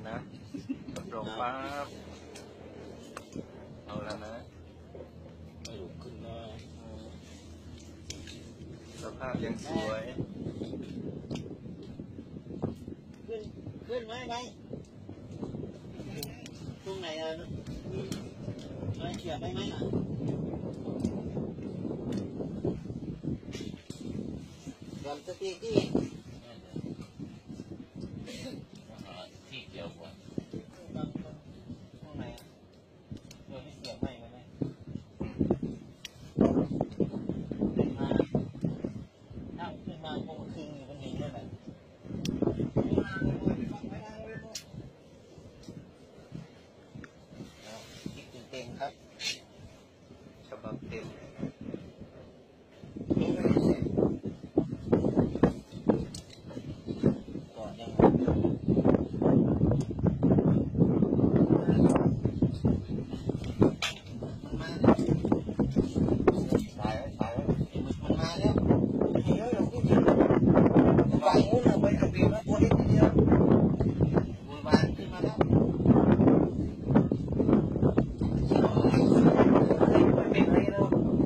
นะกดลงปั๊บเอาแล้วนะไม่ลุกขึ้นนะสภาพยังสวยขึ้นไหมตรงไหนเฉียบได้ไหมล่ะก่อนสตีที่เกี่ยวกว่าตรงไหนเดี๋ยวให้เสียบไหมไหมถ้าขึ้นมาคงคืนอยู่บนหินนั่นแหละเต็มครับฉบับเต็มก่อนยังมาตายมันมาแล้วเฮ้ยเราพูดถึงฝั่งนู้นเราไปทำเบียร์แล้วตัวเล็กนิดเดียวบุญวานขึ้นมาแล้วเป็นไรแล้ว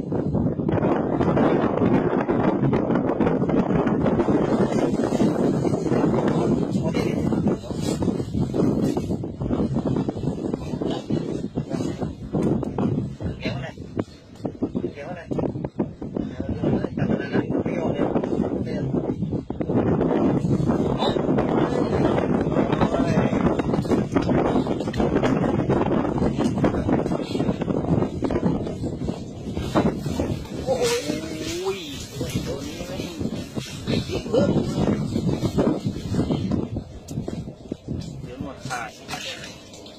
เดี๋ยวหมดขาด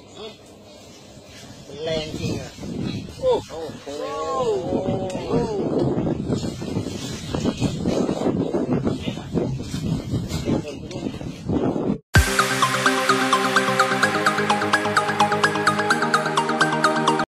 แรงจริงอ่ะโอ้โห